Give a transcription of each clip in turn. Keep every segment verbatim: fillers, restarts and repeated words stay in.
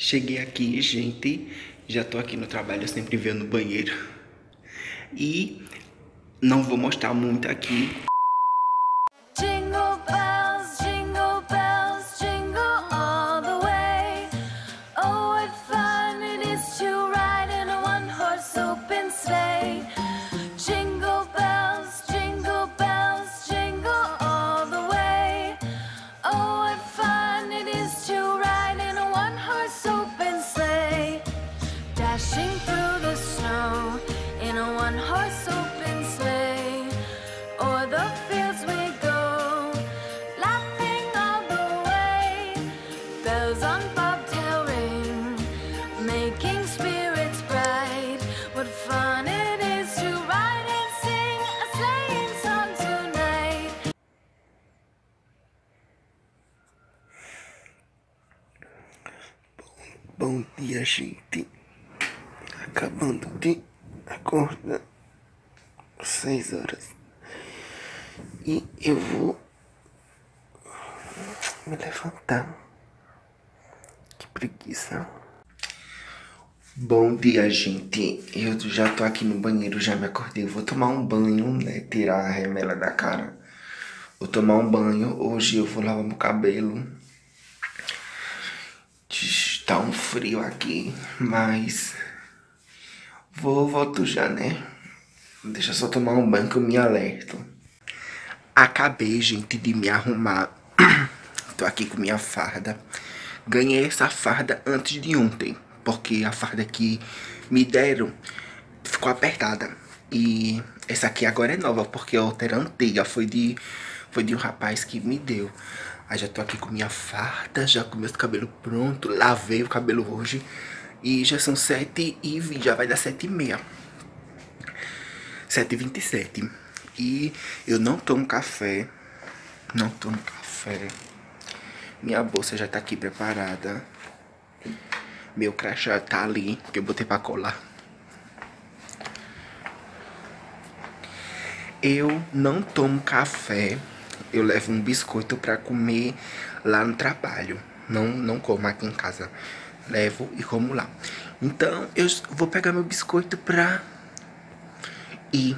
Cheguei aqui, gente, já tô aqui no trabalho, eu sempre venho no banheiro. E não vou mostrar muito aqui. Jingle bells, jingle bells, jingle all the way. Oh, what fun it is to ride in a one-horse open sleigh. Jingle bells, jingle bells, jingle all the way. Oh, what fun it is to ride in a one-horse open sleigh. Dashing through the snow in a one-horse open sleigh. O'er the fields we go, laughing all the way. Bells on bobtail ring, making spirits bright. What fun it is to ride and sing a sleighing song tonight. Bom dia, gente. Acabando de acordar, seis horas. E eu vou me levantar. Que preguiça. Bom dia, gente. Eu já tô aqui no banheiro, já me acordei. Vou tomar um banho, né? Tirar a remela da cara. Vou tomar um banho. Hoje eu vou lavar meu cabelo. Tá um frio aqui, mas vou, volto já, né? Deixa eu só tomar um banho que eu me alerto. Acabei, gente, de me arrumar. Tô aqui com minha farda. Ganhei essa farda antes de ontem, porque a farda que me deram ficou apertada. E essa aqui agora é nova, porque a outra era antiga. Foi de, foi de um rapaz que me deu. Aí já tô aqui com minha farda, já com meus cabelos prontos. Lavei o cabelo hoje. E já são sete e vinte, já vai dar sete e meia. sete e vinte e sete. E eu não tomo café. Não tomo café. Minha bolsa já tá aqui preparada. Meu crachá tá ali, que eu botei pra colar. Eu não tomo café. Eu levo um biscoito pra comer lá no trabalho. Não, não como aqui em casa. Levo e como lá. Então eu vou pegar meu biscoito pra ir.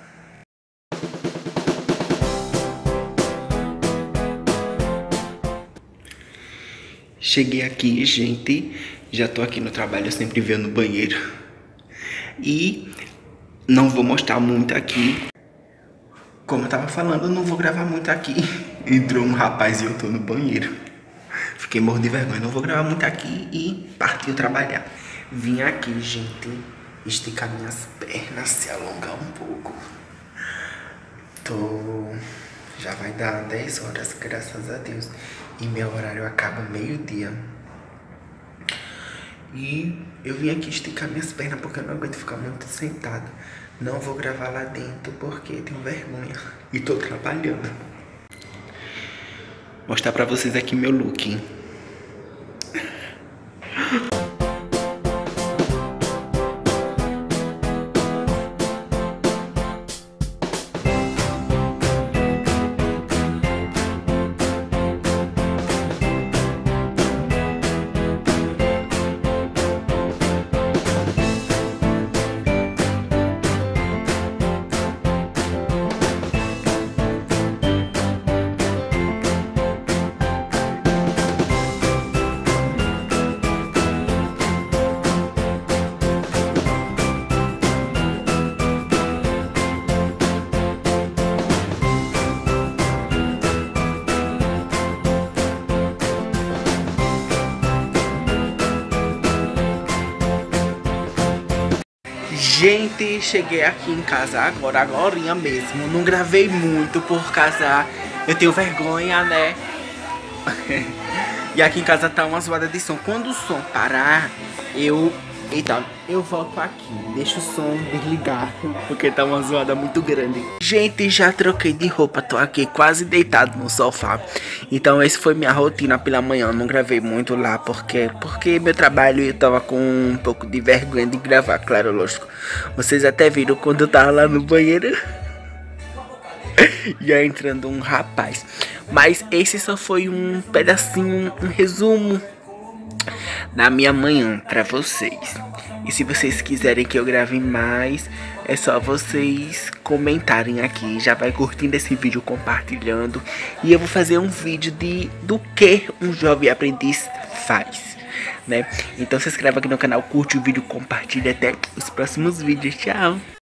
Cheguei aqui, gente. Já tô aqui no trabalho, eu sempre venho no banheiro. E não vou mostrar muito aqui. Como eu tava falando, eu não vou gravar muito aqui. Entrou um rapaz e eu tô no banheiro. Fiquei morro de vergonha, não vou gravar muito aqui e partiu trabalhar. Vim aqui, gente, esticar minhas pernas, se alongar um pouco. Tô... Já vai dar dez horas, graças a Deus. E meu horário acaba meio-dia. E eu vim aqui esticar minhas pernas porque eu não aguento ficar muito sentado. Não vou gravar lá dentro porque tenho vergonha. E tô trabalhando. Mostrar pra vocês aqui meu look. Gente, cheguei aqui em casa agora, agorinha mesmo. Não gravei muito por causa... Eu tenho vergonha, né? E aqui em casa tá uma zoada de som. Quando o som parar, eu... Então, eu volto aqui. Deixa o som desligar, porque tá uma zoada muito grande. Gente, já troquei de roupa. Tô aqui quase deitado no sofá. Então, esse foi minha rotina pela manhã. Não gravei muito lá, porque porque meu trabalho eu tava com um pouco de vergonha de gravar, claro, lógico. Vocês até viram quando eu tava lá no banheiro. Já entrando um rapaz. Mas esse só foi um pedacinho, um resumo na minha manhã pra vocês. E se vocês quiserem que eu grave mais, é só vocês comentarem aqui. Já vai curtindo esse vídeo, compartilhando. E eu vou fazer um vídeo de do que um jovem aprendiz faz, né? Então se inscreva aqui no canal, curte o vídeo, compartilha. Até os próximos vídeos. Tchau!